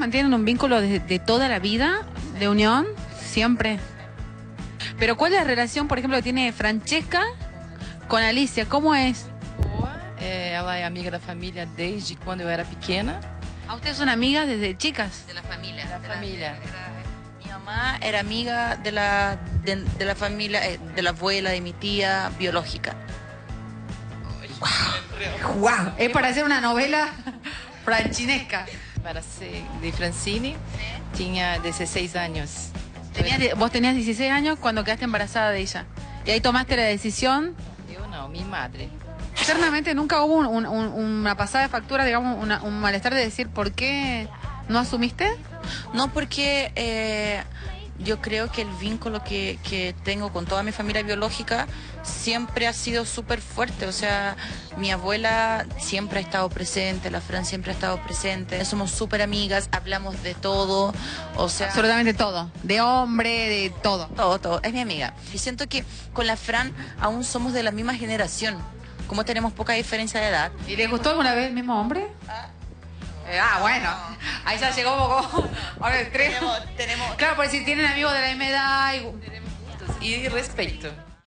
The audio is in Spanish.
mantienen un vínculo de toda la vida, de unión, siempre. Pero ¿cuál es la relación, por ejemplo, que tiene Francesca con Alicia? ¿Cómo es? Ela é amiga da família desde quando eu era pequena. ¿A ustedes son amigas desde chicas? De la familia. Da família. Mi mamá era amiga de la familia, de la abuela de mi tía biológica. ¡Wow! Es para hacer una novela franchinesca. Para ser de Francine, tinha 16 anos. Vos tenías 16 años cuando quedaste embarazada de ella. Y ahí tomaste la decisión. Eu não, minha madre. Internamente nunca hubo una pasada de factura, digamos, un malestar de decir por qué no asumiste. No, porque yo creo que el vínculo que tengo con toda mi familia biológica siempre ha sido súper fuerte. O sea, mi abuela siempre ha estado presente, la Fran siempre ha estado presente. Somos súper amigas, hablamos de todo. O sea, Absolutamente todo. De hombre, de todo. todo. Es mi amiga. Y siento que con la Fran aún somos de la misma generación. Como tenemos poca diferencia de edad. ¿Y le gustó alguna vez el mismo hombre? Bueno. Ahí ya llegó un poco. Ahora el tres. Tenemos Claro, por si tienen amigos de la misma edad. E respeito.